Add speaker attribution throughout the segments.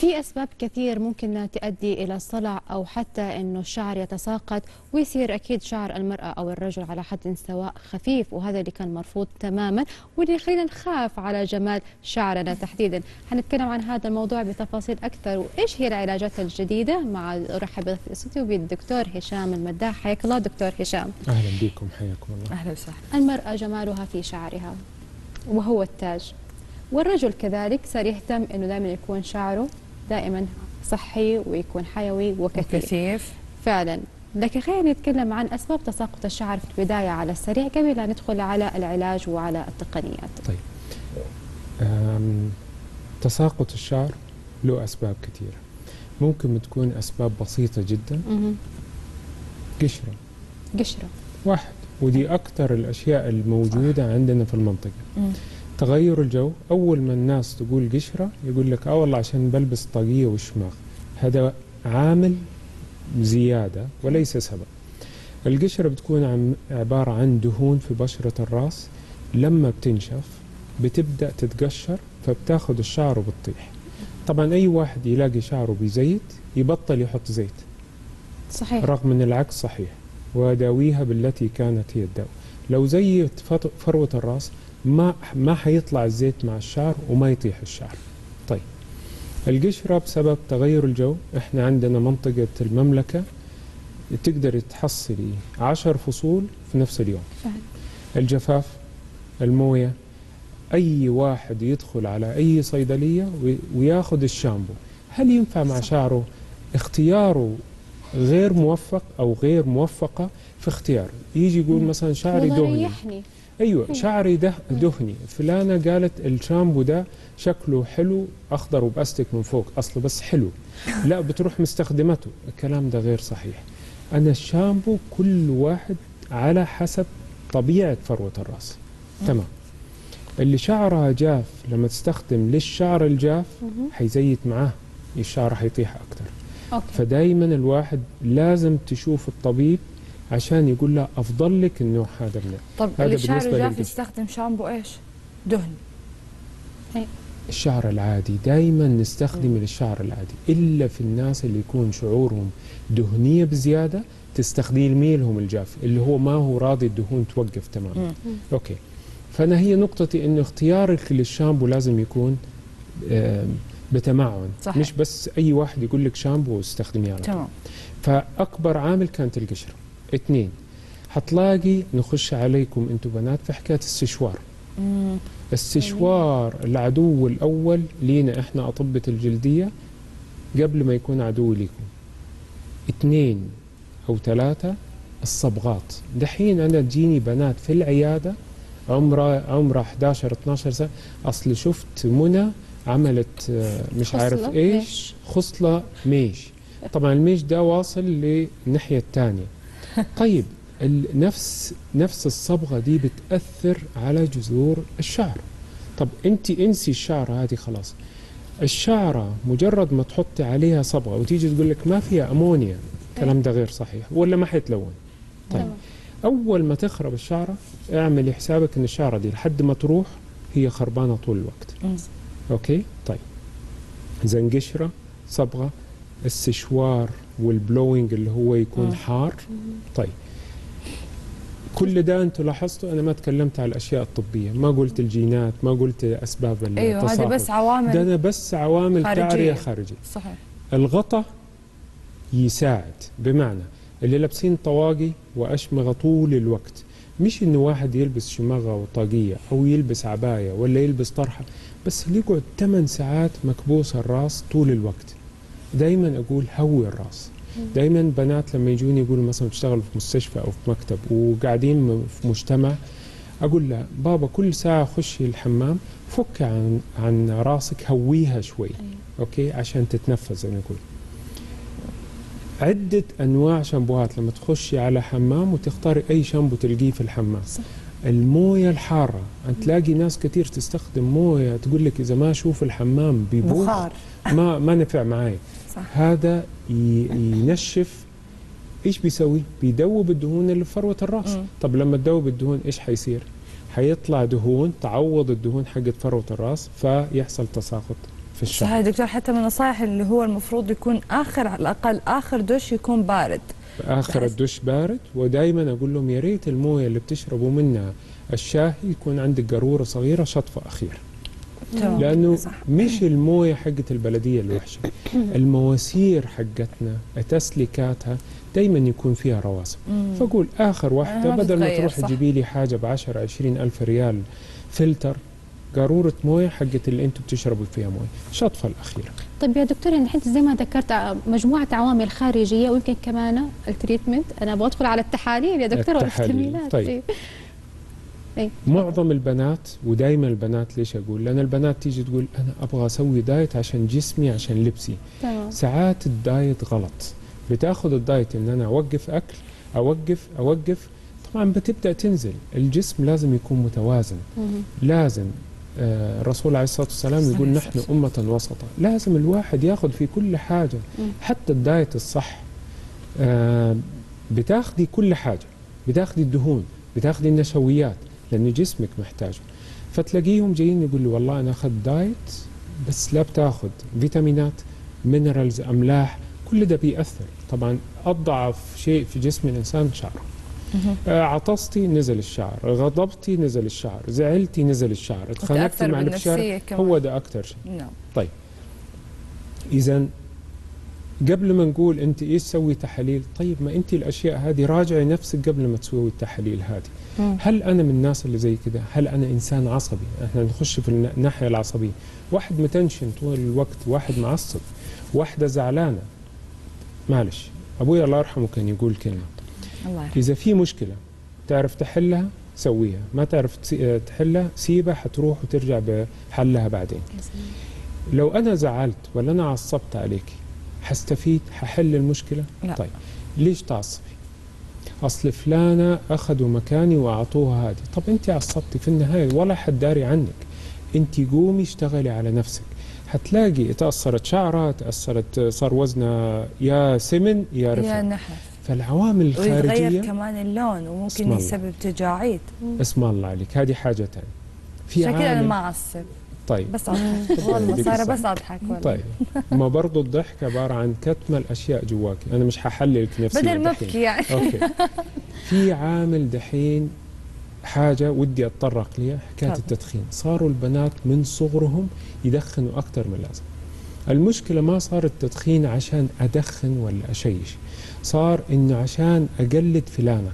Speaker 1: في أسباب كثير ممكن تؤدي إلى الصلع أو حتى إنه الشعر يتساقط ويصير أكيد شعر المرأة أو الرجل على حد سواء خفيف، وهذا اللي كان مرفوض تماما واللي يخلينا نخاف على جمال شعرنا تحديدا. حنتكلم عن هذا الموضوع بتفاصيل أكثر وإيش هي العلاجات الجديدة مع أرحب في الاستوديو بالدكتور هشام المداح. حياك الله دكتور هشام.
Speaker 2: أهلا بكم، حياكم الله.
Speaker 3: أهلا وسهلا.
Speaker 1: المرأة جمالها في شعرها وهو التاج، والرجل كذلك صار يهتم انه دائما يكون شعره دائما صحي ويكون حيوي وكثيف فعلا. لكن خلينا نتكلم عن اسباب تساقط الشعر في البدايه على السريع قبل لا ندخل على العلاج وعلى التقنيات.
Speaker 2: طيب، تساقط الشعر له اسباب كثيره، ممكن تكون اسباب بسيطه جدا. قشره واحد، ودي اكثر الاشياء الموجوده عندنا في المنطقه. تغير الجو، أول ما الناس تقول قشرة يقول لك والله عشان بلبس طاقية وشماغ، هذا عامل زيادة وليس سبب. القشرة بتكون عبارة عن دهون في بشرة الرأس، لما بتنشف بتبدأ تتقشر فبتاخد الشعر وبتطيح. طبعا أي واحد يلاقي شعره بزيت يبطل يحط زيت،
Speaker 1: صحيح،
Speaker 2: رغم أن العكس صحيح، وداويها بالتي كانت هي الدواء. لو زيت فروة الرأس ما حيطلع الزيت مع الشعر وما يطيح الشعر. طيب، القشرة بسبب تغير الجو، احنا عندنا منطقة المملكة تقدر تحصلي 10 فصول في نفس اليوم. الجفاف، الموية، أي واحد يدخل على أي صيدلية وياخذ الشامبو، هل ينفع مع شعره؟ اختياره غير موفق أو غير موفقة في اختياره. يجي يقول مثلا شعري دهني، ايوه شعري ده دهني، فلانه قالت الشامبو ده شكله حلو اخضر وباستك من فوق، اصله بس حلو، لا بتروح مستخدمته. الكلام ده غير صحيح. انا الشامبو كل واحد على حسب طبيعه فروه الراس. تمام. اللي شعرها جاف لما تستخدم للشعر الجاف حيزيت معاه، الشعر حيطيح اكثر. فدايما الواحد لازم تشوف الطبيب عشان يقول له افضل لك النوع هذا من.
Speaker 3: طب اللي شعره جاف يستخدم شامبو ايش؟ دهن.
Speaker 2: الشعر العادي دائما نستخدم للشعر العادي، الا في الناس اللي يكون شعورهم دهنيه بزياده تستخدمي لهم الجاف اللي هو ما هو راضي الدهون توقف تماما. اوكي، فانا هي نقطتي انه اختيارك للشامبو لازم يكون بتمعن، صحيح. مش بس اي واحد يقول لك شامبو واستخدميه على طول. فاكبر عامل كانت القشره. 2، حتلاقي نخش عليكم انتم بنات في حكايه السشوار. السشوار العدو الاول لينا احنا اطباء الجلديه قبل ما يكون عدو ليكم. 2 أو 3 الصبغات. دحين انا تجيني بنات في العياده عمرها 11 12 سنه، اصل شفت منى عملت مش عارف ايش، خصله ميش. طبعا الميش ده واصل للناحيه الثانيه. طيب نفس الصبغه دي بتاثر على جذور الشعر. طب انت انسي الشعر هذه خلاص. الشعره مجرد ما تحطي عليها صبغه وتيجي تقول لك ما فيها امونيا، الكلام ده غير صحيح ولا ما حيتلون. طيب اول ما تخرب الشعره اعملي حسابك ان الشعره دي لحد ما تروح هي خربانه طول الوقت. اوكي؟ طيب اذا قشره، صبغه، السشوار والبلوينج اللي هو يكون حار. طيب كل ده انتم لاحظتوا انا ما تكلمت على الاشياء الطبيه، ما قلت الجينات، ما قلت اسباب التصاقط.
Speaker 3: ايوه هذه بس عوامل،
Speaker 2: ده أنا بس عوامل تعريه خارجيه.
Speaker 3: صحيح.
Speaker 2: الغطاء يساعد، بمعنى اللي لابسين طواقي واشمغه طول الوقت، مش انه واحد يلبس شماغه وطاقيه او يلبس عبايه ولا يلبس طرحه، بس اللي يقعد 8 ساعات مكبوس الراس طول الوقت. دايما اقول هوي الراس. دايما بنات لما يجوني يقولوا مثلا بتشتغلوا في مستشفى او في مكتب وقاعدين في مجتمع، اقول لها بابا كل ساعه خشي الحمام فك عن راسك، هويها شوي. اوكي؟ عشان تتنفس زي ما نقول. عده انواع شامبوهات لما تخشي على حمام وتختاري اي شامبو تلقيه في الحمام. صح. المويه الحاره، انت تلاقي ناس كثير تستخدم مويه تقول لك اذا ما اشوف الحمام ببخار ما نفع معي. هذا ينشف. ايش بيسوي؟ بيدوب الدهون اللي في فروه الراس. طب لما تدوب الدهون ايش حيصير؟ حيطلع دهون تعوض الدهون حقت فروه الراس فيحصل تساقط في الشعر.
Speaker 3: صحيح دكتور، حتى من النصائح اللي هو المفروض يكون آخر، على الأقل آخر دش يكون بارد.
Speaker 2: آخر الدش بارد، ودائما أقول لهم يا ريت الموية اللي بتشربوا منها الشاي يكون عندك قارورة صغيرة شطفة أخير. لأنه مش الموية حقت البلدية الوحشة، المواسير حقتنا تسليكاتها دايما يكون فيها رواسب. فأقول آخر واحدة بدل ما تروح تجيبي لي حاجة ب10 20 ألف ريال فلتر، قارورة موية حقت اللي انتم بتشربوا فيها موية، شطفة الأخيرة.
Speaker 1: طيب يا دكتور، يعني انت زي ما ذكرت مجموعة عوامل خارجية ويمكن كمان التريتمنت، أنا بدخل على التحاليل يا دكتور والفيتامينات.
Speaker 2: طيب معظم البنات، ودائما البنات ليش أقول؟ لأن البنات تيجي تقول أنا أبغى أسوي دايت عشان جسمي عشان لبسي.
Speaker 1: تمام.
Speaker 2: ساعات الدايت غلط، بتاخذ الدايت إن أنا أوقف أكل، أوقف طبعا بتبدأ تنزل. الجسم لازم يكون متوازن. لازم الرسول عليه الصلاة والسلام يقول نحن أمة وسطة، لازم الواحد ياخذ في كل حاجة، حتى الدايت الصح. بتاخذي كل حاجة، بتاخذي الدهون، بتاخذي النشويات، لأن جسمك محتاجه. فتلاقيهم جايين يقول لي والله أنا أخذت دايت بس لا بتاخذ فيتامينات، مينرالز، أملاح، كل ده بيأثر. طبعا أضعف شيء في جسم الإنسان شعره. عطستي نزل الشعر، غضبتي نزل الشعر، زعلتي نزل الشعر، اتخانقتي مع الشعر، هو ده أكثر شيء. طيب إذا قبل ما نقول أنت إيش تسوي تحاليل، طيب ما أنت الأشياء هذه راجعي نفسك قبل ما تسوي التحاليل هذه. هل أنا من الناس اللي زي كده؟ هل أنا إنسان عصبي؟ إحنا نخش في الناحية العصبية، واحد متنشن طول الوقت، واحد معصب، واحدة زعلانة. معلش، أبوي الله يرحمه كان يقول كلمة، إذا في مشكلة تعرف تحلها سويها، ما تعرف تحلها سيبها، حتروح وترجع بحلها بعدين. لو أنا زعلت ولا أنا عصبت عليك حستفيد؟ ححل المشكلة؟ لا. طيب ليش تعصبي؟ أصل فلانة أخذوا مكاني وأعطوها هذه. طب أنت عصبتي في النهاية ولا حد داري عنك، أنت قومي اشتغلي على نفسك، حتلاقي تأثرت شعرها، تأثرت، صار وزنها يا سمن يا رفع،
Speaker 3: يا نحف.
Speaker 2: فالعوامل الخارجية
Speaker 3: ويتغير كمان اللون وممكن يسبب تجاعيد.
Speaker 2: اسم الله عليك، هذه حاجة ثانية. في
Speaker 3: شكل أنا ما أعصب.
Speaker 2: طيب
Speaker 3: بس أضحك والله، صار بس أضحك والله.
Speaker 2: طيب ما برضو الضحك عبارة عن كتم الأشياء جواك، أنا مش ححللك نفسي
Speaker 3: بدل ما أبكي يعني.
Speaker 2: أوكي. في عامل دحين حاجة ودي أتطرق ليها، حكاية التدخين. صاروا البنات من صغرهم يدخنوا أكثر من اللازم. المشكلة ما صار التدخين عشان أدخن ولا أشيش، صار إنه عشان أقلد فلانة.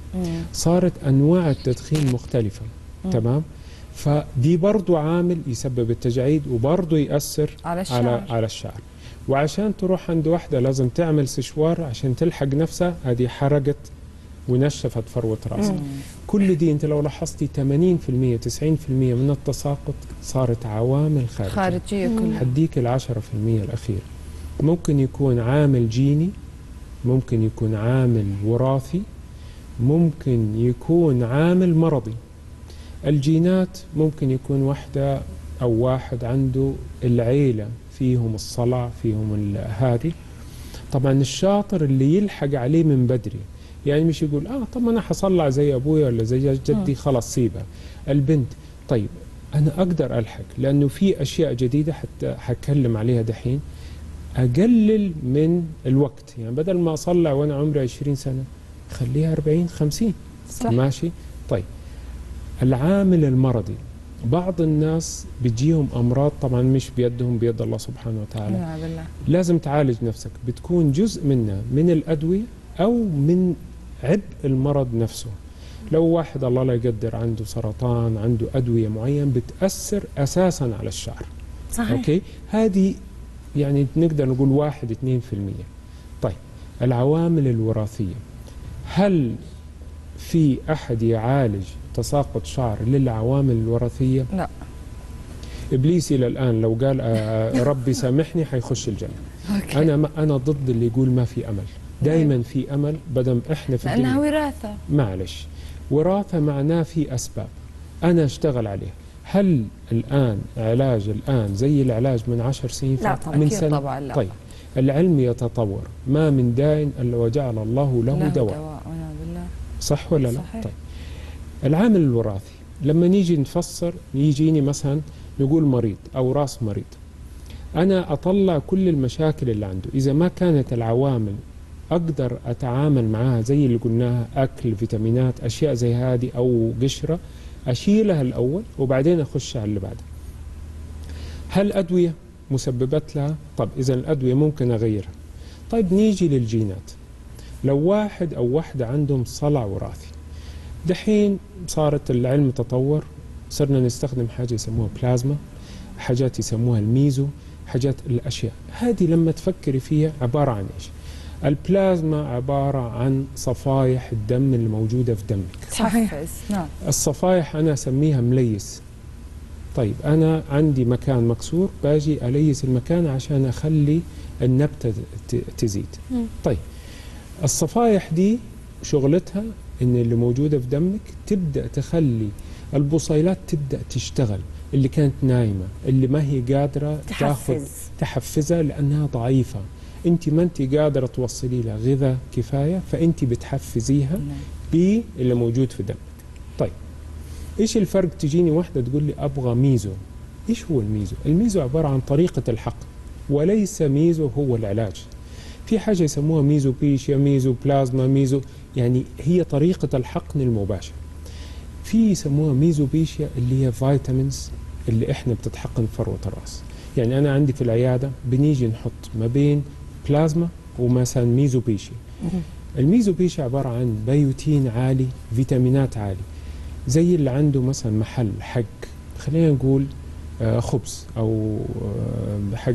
Speaker 2: صارت أنواع التدخين مختلفة. تمام؟ فدي برضو عامل يسبب التجاعيد وبرضو يأثر على الشعر. وعشان تروح عند واحدة لازم تعمل سشوار عشان تلحق نفسها، هذه حرقت ونشفت فروة رأسها. كل دي انت لو لاحظتي 80% 90% من التساقط صارت عوامل خارجية كلها. حديك 10% الأخير ممكن يكون عامل جيني، ممكن يكون عامل وراثي، ممكن يكون عامل مرضي. الجينات ممكن يكون واحدة أو واحد عنده العيلة فيهم الصلع، فيهم هذه. طبعا الشاطر اللي يلحق عليه من بدري، يعني مش يقول طب أنا حصلع زي أبوي ولا زي جدي خلاص سيبها. البنت طيب أنا أقدر ألحق، لأنه في أشياء جديدة حتى حتكلم عليها دحين، أقلل من الوقت. يعني بدل ما أصلع وأنا عمري 20 سنة خليها 40 50. صح. ماشي. طيب العامل المرضي، بعض الناس بتجيهم أمراض طبعا مش بيدهم، بيد الله سبحانه وتعالى. لازم تعالج نفسك، بتكون جزء منها من الأدوية أو من عبء المرض نفسه. لو واحد الله لا يقدر عنده سرطان، عنده أدوية معينة بتأثر أساسا على الشعر.
Speaker 3: صحيح.
Speaker 2: أوكي؟ هذه يعني نقدر نقول 1-2%. طيب العوامل الوراثية، هل في أحد يعالج تساقط شعر للعوامل الوراثية؟
Speaker 3: لا.
Speaker 2: إبليس إلى الآن لو قال ربي سامحني حيخش الجنة. أنا ضد اللي يقول ما في أمل. دائما في أمل بدم إحنا في الدنيا.
Speaker 3: لأنها وراثة.
Speaker 2: معلش، وراثة معناه في أسباب أنا أشتغل عليها. هل الآن علاج الآن زي العلاج من 10 سنين؟
Speaker 3: لا طبعا.
Speaker 2: من سنة؟
Speaker 3: طبعا لا.
Speaker 2: طيب العلم يتطور، ما من داء إلا وجعل الله له دواء. صح ولا لا؟
Speaker 3: صحيح.
Speaker 2: طيب العامل الوراثي لما نيجي نفسر، يجيني مثلا نقول مريض أو راس مريض، أنا أطلع كل المشاكل اللي عنده. إذا ما كانت العوامل أقدر أتعامل معها زي اللي قلناها، أكل، فيتامينات، أشياء زي هذه أو قشرة، أشيلها الأول وبعدين أخش على اللي بعده. هل أدوية مسببت لها؟ طب إذا الأدوية ممكن أغيرها. طيب نيجي للجينات. لو واحد أو واحدة عندهم صلع وراثي، دحين صارت العلم تطور، صرنا نستخدم حاجة يسموها بلازما، حاجات يسموها الميزو، حاجات الأشياء هذه لما تفكري فيها عبارة عن إيش؟ البلازما عبارة عن صفائح الدم اللي موجودة في دمك.
Speaker 3: صحيح. نعم.
Speaker 2: الصفائح أنا أسميها مليس. طيب أنا عندي مكان مكسور، باجي أليس المكان عشان أخلي النبتة تزيد. طيب الصفائح دي شغلتها إن اللي موجودة في دمك تبدأ تخلي البصيلات تبدأ تشتغل، اللي كانت نايمة، اللي ما هي قادرة تحفزها لأنها ضعيفة. أنت ما أنت قادرة توصلي لها غذاء كفاية، فأنت بتحفزيها باللي موجود في دمك. طيب إيش الفرق؟ تجيني واحدة تقول لي أبغى ميزو. إيش هو الميزو؟ الميزو عبارة عن طريقة الحقن، وليس ميزو هو العلاج. في حاجة يسموها ميزو بيشيا، ميزو بلازما، ميزو، يعني هي طريقة الحقن المباشر. في يسموها ميزو بيشيا اللي هي فيتامينز اللي احنا بتتحقن فروة الرأس. يعني أنا عندي في العيادة بنيجي نحط ما بين بلازما ومثلا ميزو بيشيا. الميزو بيشيا عبارة عن بيوتين عالي، فيتامينات عالي، زي اللي عنده مثلا محل حق، خلينا نقول خبز أو حق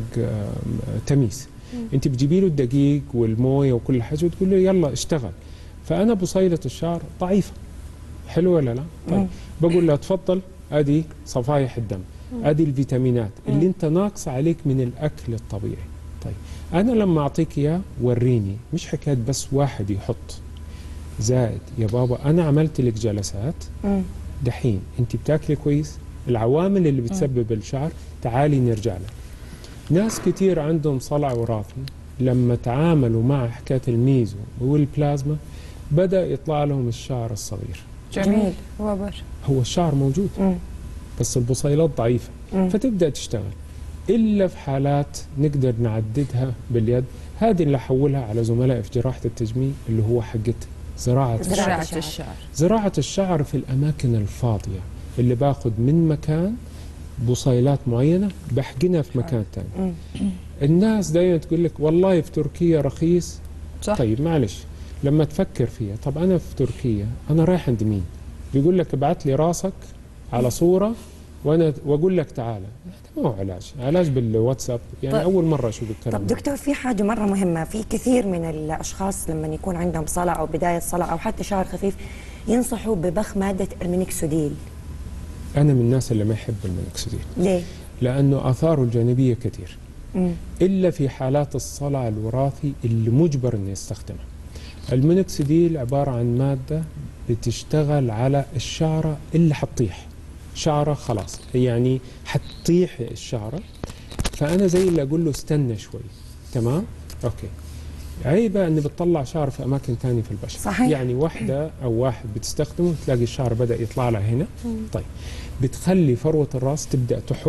Speaker 2: تميس. انت بتجيبي له الدقيق والمويه وكل حاجه وتقول له يلا اشتغل. فانا بصيله الشعر ضعيفه، حلو ولا لا؟ طيب بقول له تفضل، ادي صفائح الدم، ادي الفيتامينات اللي انت ناقص عليك من الاكل الطبيعي. طيب انا لما اعطيك اياه وريني، مش حكايه بس واحد يحط زائد. يا بابا انا عملت لك جلسات، دحين انت بتاكلي كويس، العوامل اللي بتسبب الشعر تعالي نرجع لها. ناس كتير عندهم صلع وراثي لما تعاملوا مع حكاية الميزو والبلازما بدأ يطلع لهم الشعر الصغير.
Speaker 3: جميل.
Speaker 2: هو الشعر موجود بس البصيلات ضعيفة، فتبدأ تشتغل. إلا في حالات نقدر نعددها باليد، هذه اللي حولها على زملائي في جراحة التجميل اللي هو حقت زراعة الشعر. زراعة الشعر في الأماكن الفاضية اللي باخذ من مكان بصيلات معينة بحقنها في مكان ثاني. الناس دائما تقول لك والله في تركيا رخيص. صح. طيب معلش، لما تفكر فيها، طب أنا في تركيا أنا رايح عند مين؟ بيقول لك ابعت لي راسك على صورة وأقول لك تعالى. ما هو علاج بالواتساب يعني. طيب. أول مرة أشوف الكلام.
Speaker 4: طب دكتور، في حاجة مرة مهمة، في كثير من الأشخاص لما يكون عندهم صلع أو بداية صلع أو حتى شعر خفيف ينصحوا ببخ مادة المينوكسيديل.
Speaker 2: أنا من الناس اللي ما يحب المينوكسيديل.
Speaker 4: ليه؟
Speaker 2: لأنه آثاره الجانبية كثير. إلا في حالات الصلع الوراثي اللي مجبر إنه يستخدمها. المينوكسيديل عبارة عن مادة بتشتغل على الشعرة اللي حتطيح، شعرة خلاص يعني حتطيح الشعرة. فأنا زي اللي أقول له استنى شوي. تمام؟ أوكي. عيبة أن بتطلع شعر في أماكن ثانية في البشرة.
Speaker 4: صحيح.
Speaker 2: يعني واحدة أو واحد بتستخدمه تلاقي الشعر بدأ يطلع لها هنا. طيب بتخلي فروة الرأس تبدأ تحك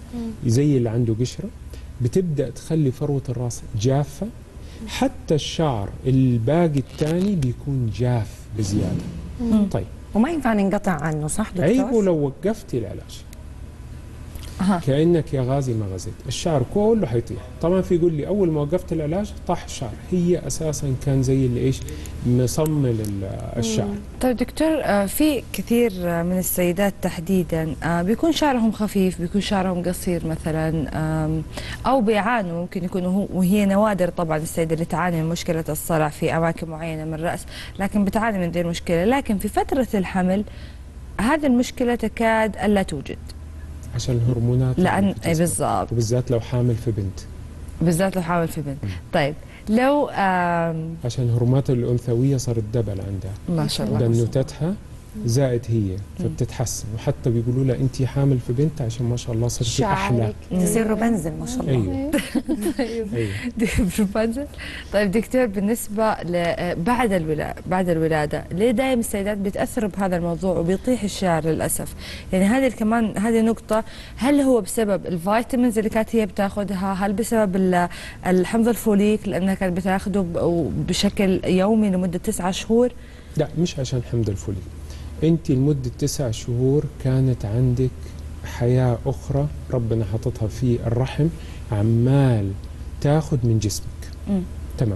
Speaker 2: زي اللي عنده قشرة، بتبدأ تخلي فروة الرأس جافة، حتى الشعر الباقي الثاني بيكون جاف بزيادة. طيب
Speaker 4: وما ينفع ننقطع عنه، صح دكتور؟
Speaker 2: عيبه لو وقفتي العلاج. كأنك يا غازي ما غزيت، الشعر كله حيطيح. طبعا في يقول لي أول ما وقفت العلاج طاح الشعر، هي أساسا كان زي اللي إيش مصمل الشعر.
Speaker 3: طيب دكتور، في كثير من السيدات تحديدا بيكون شعرهم خفيف، بيكون شعرهم قصير مثلا، أو بيعانوا، ممكن يكونوا وهي نوادر طبعا السيدة اللي تعاني من مشكلة الصلع في أماكن معينة من الرأس، لكن بتعاني من ذي المشكلة، لكن في فترة الحمل هذه المشكلة تكاد ألا توجد.
Speaker 2: عشان الهرمونات،
Speaker 3: لأن بالضبط،
Speaker 2: وبالذات لو حامل في بنت.
Speaker 3: بالذات لو حامل في بنت. طيب لو
Speaker 2: عشان الهرمونات الأنثوية صارت دبل عندها،
Speaker 3: ما شاء الله،
Speaker 2: بنوتتها زائد هي، فبتتحسن. وحتى بيقولوا لها انت حامل في بنت عشان ما شاء الله صرتي احلى.
Speaker 4: تصير روبنزل ما شاء الله.
Speaker 2: ايوه ايوه
Speaker 3: روبنزل. طيب دكتور، بالنسبه بعد الولاده ليه دائما السيدات بيتاثروا بهذا الموضوع وبيطيح الشعر للاسف؟ يعني هذه نقطه، هل هو بسبب الفيتامينز اللي كانت هي بتاخذها؟ هل بسبب الحمض الفوليك لانها كانت بتاخذه بشكل يومي لمده 9 شهور؟
Speaker 2: لا، مش عشان حمض الفوليك. انت لمده 9 شهور كانت عندك حياه اخرى ربنا حاططها في الرحم، عمال تاخذ من جسمك. تمام.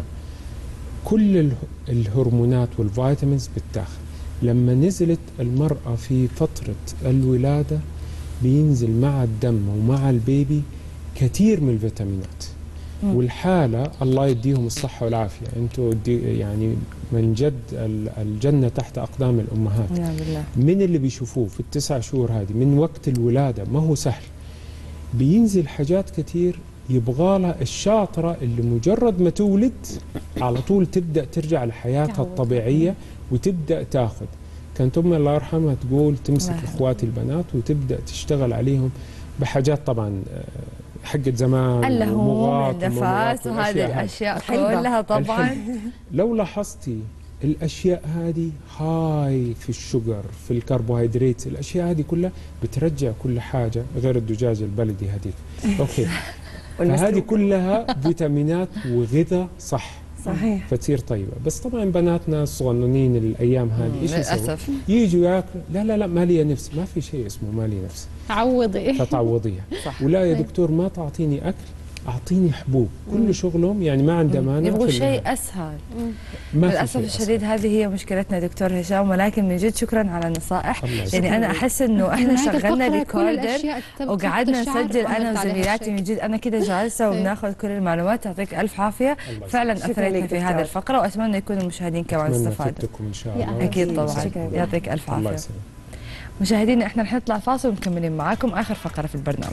Speaker 2: كل الهرمونات والفيتامينز بتاخذ. لما نزلت المراه في فتره الولاده بينزل مع الدم ومع البيبي كثير من الفيتامينات. والحالة الله يديهم الصحة والعافية، انتوا يعني من جد الجنة تحت أقدام الأمهات.
Speaker 3: نعم بالله.
Speaker 2: من اللي بيشوفوه في ال9 شهور هذه من وقت الولادة ما هو سهل، بينزل حاجات كثير يبغالها الشاطرة اللي مجرد ما تولد على طول تبدأ ترجع لحياتها الطبيعية وتبدأ تاخذ. كانت أمي الله يرحمها تقول تمسك إخواتي البنات وتبدأ تشتغل عليهم بحاجات طبعا حقت زمان،
Speaker 3: اللهو النفاس وهذه الاشياء كلها طبعا.
Speaker 2: لو لاحظتي الاشياء هذه هاي في الشجر، في الكربوهيدرات، الاشياء هذه كلها بترجع كل حاجه غير الدجاج البلدي هذيك. اوكي. فهذه كلها فيتامينات وغذاء صح.
Speaker 4: صحيح.
Speaker 2: فتصير طيبه. بس طبعا بناتنا الصغننين الايام هذه ايش يسووا؟ يجوا ياكلوا، لا ما لي نفس، ما في شيء اسمه ما لي نفس.
Speaker 1: عوضي.
Speaker 2: فتعوضيها. ولا يا دكتور ما تعطيني اكل، اعطيني حبوب. كل شغلهم يعني ما عنده مانع.
Speaker 3: يبغوا شيء اسهل. للاسف الشديد هذه هي مشكلتنا دكتور هشام، ولكن من جد شكرا على النصائح. يعني انا احس انه احنا شغلنا ريكوردر وقعدنا نسجل انا وزميلاتي، من جد انا كده جالسه وبناخذ كل المعلومات. يعطيك الف عافيه، فعلا اثرتنا في هذه الفقره، واتمنى يكون المشاهدين كمان استفادوا.
Speaker 2: ان شاء الله.
Speaker 3: اكيد طبعا. يعطيك الف عافيه. مشاهدينا احنا نطلع فاصل ومكملين معاكم اخر فقره في البرنامج.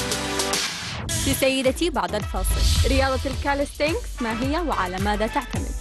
Speaker 5: سيدتي بعد الفاصل، رياضة الكاليستينكس ما هي وعلى ماذا تعتمد؟